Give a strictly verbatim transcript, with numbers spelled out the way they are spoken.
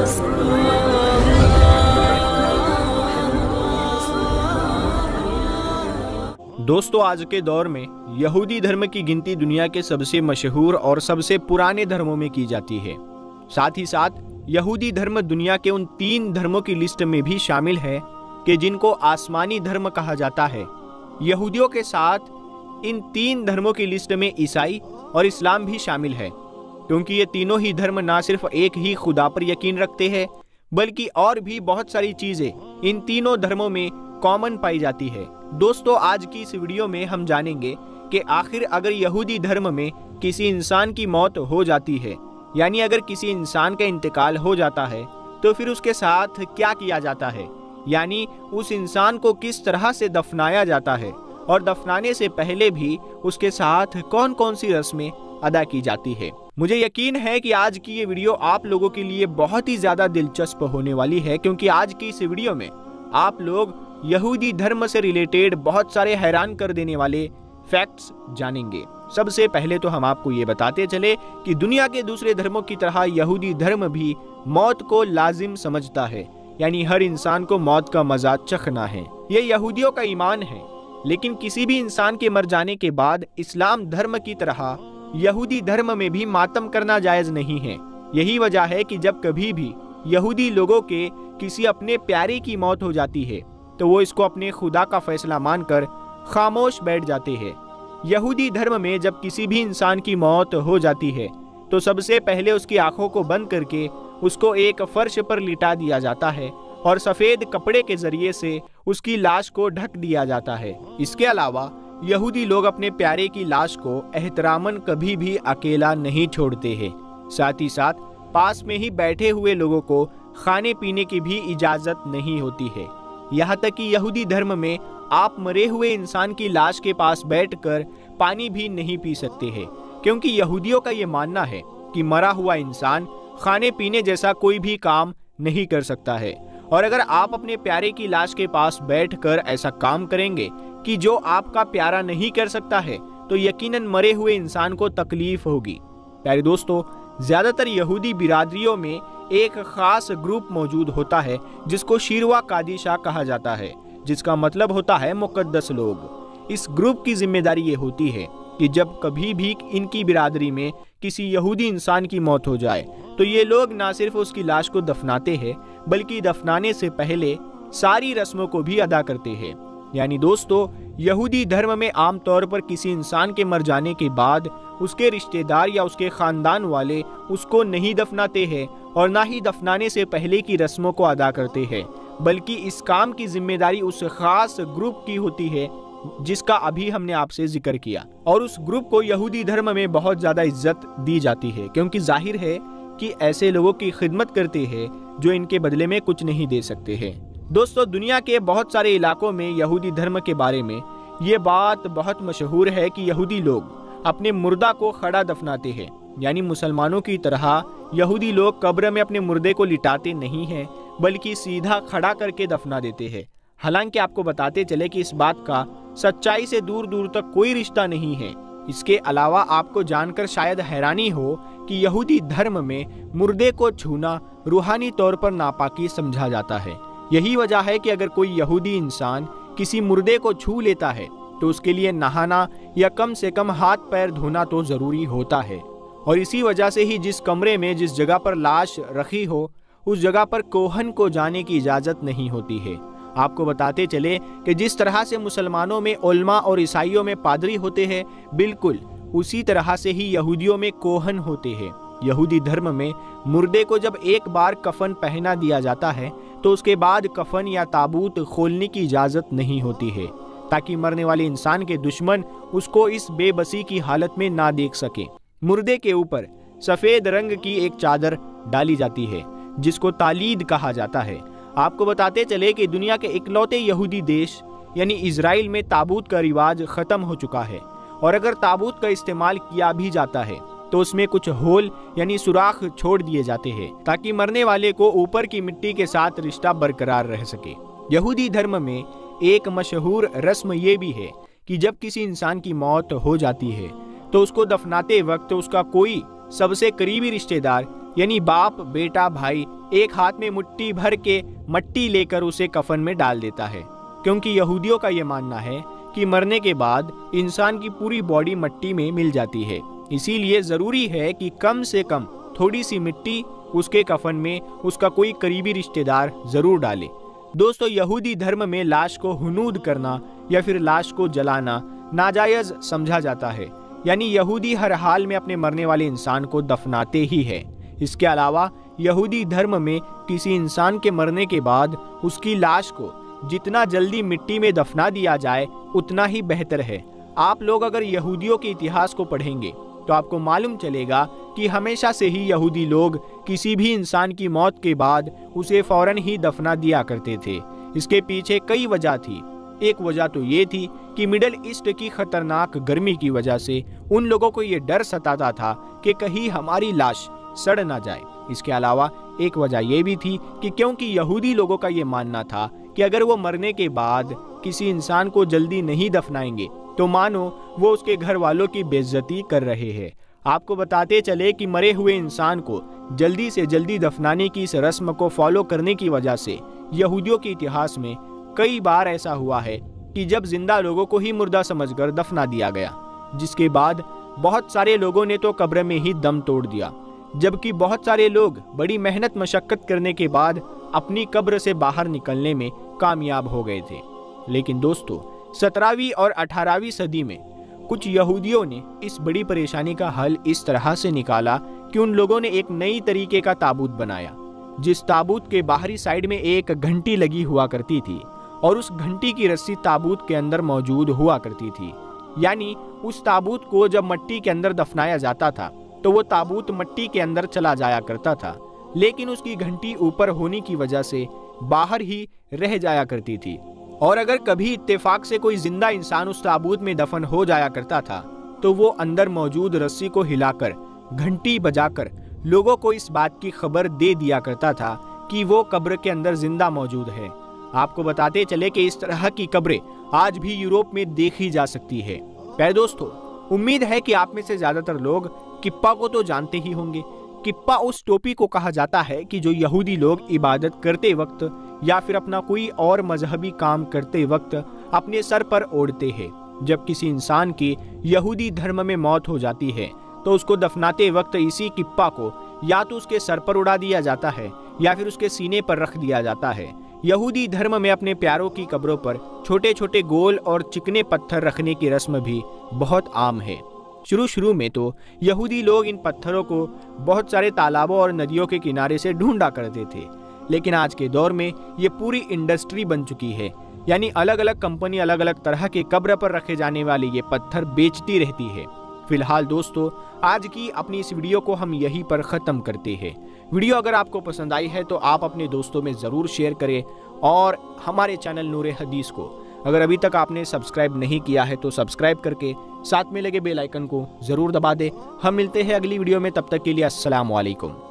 दोस्तों, आज के दौर में यहूदी धर्म की गिनती दुनिया के सबसे मशहूर और सबसे पुराने धर्मों में की जाती है। साथ ही साथ यहूदी धर्म दुनिया के उन तीन धर्मों की लिस्ट में भी शामिल है कि जिनको आसमानी धर्म कहा जाता है। यहूदियों के साथ इन तीन धर्मों की लिस्ट में ईसाई और इस्लाम भी शामिल है, क्योंकि ये तीनों ही धर्म ना सिर्फ एक ही खुदा पर यकीन रखते हैं, बल्कि और भी बहुत सारी चीजें इन तीनों धर्मों में कॉमन पाई जाती है। दोस्तों, आज की इस वीडियो में हम जानेंगे कि आखिर अगर यहूदी धर्म में किसी इंसान की मौत हो जाती है, यानी अगर किसी इंसान का इंतकाल हो जाता है, तो फिर उसके साथ क्या किया जाता है, यानी उस इंसान को किस तरह से दफनाया जाता है, और दफनाने से पहले भी उसके साथ कौन कौन सी रस्में अदा की जाती है। मुझे यकीन है कि आज की ये वीडियो आप लोगों के लिए बहुत ही ज्यादा दिलचस्प होने वाली है, क्योंकि आज की इस वीडियो में आप लोग यहूदी धर्म से रिलेटेड बहुत सारे हैरान कर देने वाले फैक्ट्स जानेंगे। सबसे पहले तो हम आपको ये बताते चले कि दुनिया के दूसरे धर्मों की तरह यहूदी धर्म भी मौत को लाजिम समझता है, यानी हर इंसान को मौत का मजा चखना है। ये यहूदियों का ईमान है। लेकिन किसी भी इंसान के मर जाने के बाद इस्लाम धर्म की तरह यहूदी धर्म में भी मातम करना जायज नहीं है। यही वजह है कि जब कभी भी यहूदी लोगों के किसी अपने प्यारे की मौत हो जाती है, तो वो इसको अपने खुदा का फैसला मानकर खामोश बैठ जाते हैं। यहूदी धर्म में जब किसी भी इंसान की मौत हो जाती है, तो सबसे पहले उसकी आंखों को बंद करके उसको एक फर्श पर लिटा दिया जाता है और सफेद कपड़े के जरिए से उसकी लाश को ढक दिया जाता है। इसके अलावा यहूदी लोग अपने प्यारे की लाश को एहतरामन कभी भी अकेला नहीं छोड़ते हैं। साथ ही साथ पास में ही बैठे हुए लोगों को खाने पीने की भी इजाजत नहीं होती है। यहाँ तक कि यहूदी धर्म में आप मरे हुए इंसान की लाश के पास बैठकर पानी भी नहीं पी सकते हैं, क्योंकि यहूदियों का ये मानना है कि मरा हुआ इंसान खाने पीने जैसा कोई भी काम नहीं कर सकता है। और अगर आप अपने प्यारे की लाश के पास बैठकर ऐसा काम करेंगे कि जो आपका प्यारा नहीं कर सकता है, तो यकीनन मरे हुए इंसान को तकलीफ होगी। प्यारे दोस्तों, ज्यादातर यहूदी बिरादरियों में एक खास ग्रुप मौजूद होता है जिसको शीरवा कादिशा कहा जाता है, जिसका मतलब होता है मुकद्दस लोग। इस ग्रुप की जिम्मेदारी ये होती है कि जब कभी भी इनकी बिरादरी में किसी यहूदी इंसान की मौत हो जाए, तो ये लोग ना सिर्फ उसकी लाश को दफनाते हैं, बल्कि दफनाने से पहले सारी रस्मों को भी अदा करते हैं। यानी दोस्तों, यहूदी धर्म में आमतौर पर किसी इंसान के मर जाने के बाद उसके रिश्तेदार या उसके खानदान वाले उसको नहीं दफनाते हैं और ना ही दफनाने से पहले की रस्मों को अदा करते हैं, बल्कि इस काम की जिम्मेदारी उस खास ग्रुप की होती है जिसका अभी हमने आपसे जिक्र किया। और उस ग्रुप को यहूदी धर्म में बहुत ज्यादा इज्जत दी जाती है, क्योंकि जाहिर है कि ऐसे लोगों की खिदमत करते हैं जो इनके बदले में कुछ नहीं दे सकते हैं। दोस्तों, दुनिया के बहुत सारे इलाकों में यहूदी धर्म के बारे में ये बात बहुत मशहूर है कि यहूदी लोग अपने मुर्दा को खड़ा दफनाते हैं, यानी मुसलमानों की तरह यहूदी लोग कब्र में अपने मुर्दे को लिटाते नहीं हैं, बल्कि सीधा खड़ा करके दफना देते हैं। हालांकि आपको बताते चले कि इस बात का सच्चाई से दूर दूर तक कोई रिश्ता नहीं है। इसके अलावा आपको जानकर शायद हैरानी हो कि यहूदी धर्म में मुर्दे को छूना रूहानी तौर पर नापाकी समझा जाता है। यही वजह है कि अगर कोई यहूदी इंसान किसी मुर्दे को छू लेता है, तो उसके लिए नहाना या कम से कम हाथ पैर धोना तो जरूरी होता है। और इसी वजह से ही जिस कमरे में जिस जगह पर लाश रखी हो, उस जगह पर कोहन को जाने की इजाजत नहीं होती है। आपको बताते चले कि जिस तरह से मुसलमानों में उलमा और ईसाइयों में पादरी होते हैं, बिल्कुल उसी तरह से ही यहूदियों में कोहन होते हैं। यहूदी धर्म में मुर्दे को जब एक बार कफन पहना दिया जाता है, तो उसके बाद कफन या ताबूत खोलने की इजाजत नहीं होती है, ताकि मरने वाले इंसान के दुश्मन उसको इस बेबसी की हालत में ना देख सके। मुर्दे के ऊपर सफेद रंग की एक चादर डाली जाती है, जिसको तालीद कहा जाता है। आपको बताते चले कि दुनिया के इकलौते यहूदी देश यानी इजराइल में ताबूत का रिवाज खत्म हो चुका है, और अगर ताबूत का इस्तेमाल किया भी जाता है तो उसमें कुछ होल यानी सुराख छोड़ दिए जाते हैं, ताकि मरने वाले को ऊपर की मिट्टी के साथ रिश्ता बरकरार रह सके। यहूदी धर्म में एक मशहूर रस्म ये भी है कि जब किसी इंसान की मौत हो जाती है तो उसको दफनाते वक्त उसका कोई सबसे करीबी रिश्तेदार यानी बाप, बेटा, भाई एक हाथ में मुट्ठी भर के मट्टी लेकर उसे कफन में डाल देता है, क्योंकि यहूदियों का ये मानना है कि मरने के बाद इंसान की पूरी बॉडी मट्टी में मिल जाती है। इसीलिए ज़रूरी है कि कम से कम थोड़ी सी मिट्टी उसके कफन में उसका कोई करीबी रिश्तेदार ज़रूर डाले। दोस्तों, यहूदी धर्म में लाश को हुनूद करना या फिर लाश को जलाना नाजायज़ समझा जाता है, यानी यहूदी हर हाल में अपने मरने वाले इंसान को दफनाते ही है। इसके अलावा यहूदी धर्म में किसी इंसान के मरने के बाद उसकी लाश को जितना जल्दी मिट्टी में दफना दिया जाए उतना ही बेहतर है। आप लोग अगर यहूदियों के इतिहास को पढ़ेंगे तो आपको मालूम चलेगा कि हमेशा से ही यहूदी लोग किसी भी इंसान की मौत के बाद उसे फौरन ही दफना दिया करते थे। इसके पीछे कई वजह थी। एक वजह तो ये थी कि मिडिल ईस्ट की खतरनाक गर्मी की वजह से उन लोगों को ये डर सताता था कि कहीं हमारी लाश सड़ ना जाए। इसके अलावा एक वजह यह भी थी कि क्योंकि यहूदी लोगों का ये मानना था कि अगर वो मरने के बाद किसी इंसान को जल्दी नहीं दफनाएंगे तो मानो वो उसके घर वालों की बेइज्जती कर रहे हैं। आपको बताते चले कि मरे हुए इंसान को जल्दी से जल्दी दफनाने की इस रस्म को फॉलो करने की वजह से यहूदियों के इतिहास में कई बार ऐसा हुआ है कि जब जिंदा लोगों को ही मुर्दा समझकर दफना दिया गया, जिसके बाद बहुत सारे लोगों ने तो कब्र में ही दम तोड़ दिया, जबकि बहुत सारे लोग बड़ी मेहनत मशक्कत करने के बाद अपनी कब्र से बाहर निकलने में कामयाब हो गए थे। लेकिन दोस्तों, सत्रहवीं और अठारहवीं सदी में कुछ यहूदियों ने इस बड़ी परेशानी का हल इस तरह से निकाला कि उन लोगों ने एक नई तरीके का ताबूत बनाया, जिस ताबूत के बाहरी साइड में एक घंटी लगी हुआ करती थी और उस घंटी की रस्सी ताबूत के अंदर मौजूद हुआ करती थी। यानी उस ताबूत को जब मट्टी के अंदर दफनाया जाता था तो वो ताबूत मट्टी के अंदर चला जाया करता था, लेकिन उसकी घंटी ऊपर होने की वजह से बाहर ही रह जाया करती थी। और अगर कभी इत्तेफाक से कोई जिंदा इंसान उस ताबूत में दफन हो जाया करता था तो वो अंदर मौजूद रस्सी को हिलाकर घंटी बजाकर लोगों को इस बात की खबर दे दिया करता था कि वो कब्र के अंदर जिंदा मौजूद है। आपको बताते चले कि इस तरह की कब्रें आज भी यूरोप में देखी जा सकती है। प्यारे दोस्तों, उम्मीद है कि आप में से ज्यादातर लोग किप्पा को तो जानते ही होंगे। किप्पा उस टोपी को कहा जाता है कि जो यहूदी लोग इबादत करते वक्त या फिर अपना कोई और मजहबी काम करते वक्त अपने सर पर ओढ़ते हैं। जब किसी इंसान की यहूदी धर्म में मौत हो जाती है तो उसको दफनाते वक्त इसी किप्पा को या तो उसके सर पर उड़ा दिया जाता है या फिर उसके सीने पर रख दिया जाता है। यहूदी धर्म में अपने प्यारों की कब्रों पर छोटे छोटे गोल और चिकने पत्थर रखने की रस्म भी बहुत आम है। शुरू शुरू में तो यहूदी लोग इन पत्थरों को बहुत सारे तालाबों और नदियों के किनारे से ढूंढा करते थे, लेकिन आज के दौर में ये पूरी इंडस्ट्री बन चुकी है। यानी अलग अलग कंपनी अलग अलग तरह के कब्र पर रखे जाने वाले ये पत्थर बेचती रहती है। फिलहाल दोस्तों, आज की अपनी इस वीडियो को हम यहीं पर ख़त्म करते हैं। वीडियो अगर आपको पसंद आई है तो आप अपने दोस्तों में ज़रूर शेयर करें और हमारे चैनल नूरे हदीस को अगर अभी तक आपने सब्सक्राइब नहीं किया है तो सब्सक्राइब करके साथ में लगे बेल आइकन को ज़रूर दबा दें। हम मिलते हैं अगली वीडियो में, तब तक के लिए अस्सलाम वालेकुम।